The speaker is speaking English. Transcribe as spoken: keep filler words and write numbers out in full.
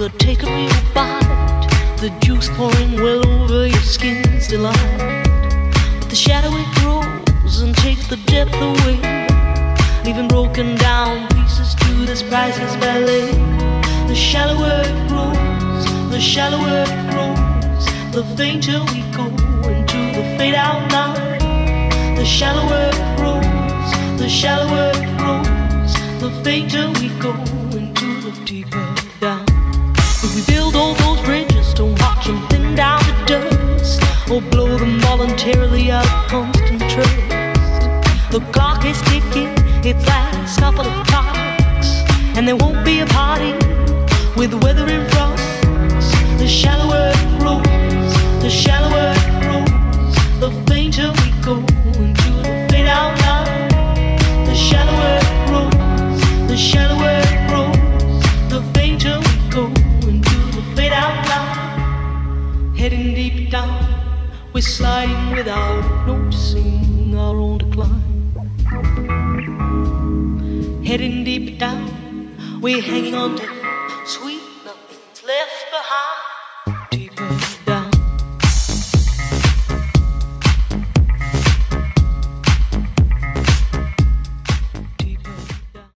the take a real bite, the juice pouring well over your skin's delight. But the shadow it grows and takes the depth away, leaving broken down pieces to this priceless ballet. The shallower it grows, the shallower it grows, the fainter we go into the fade out line. The shallower it grows, the shallower it grows, the fainter we go into the deeper down. If we build all those bridges, don't watch them thin down to dust, or blow them voluntarily out of constant trust. The clock is ticking, its last couple of clocks, and there won't be a party with the weather in front. The shallower it grows, the shallower it grows, the fainter we go into the fade out line. The shallower it grows, the shallower it grows, the fainter we go into the fade out line. Heading deep down, we're sliding without noticing our own decline. Heading deep down, we're hanging on to sweet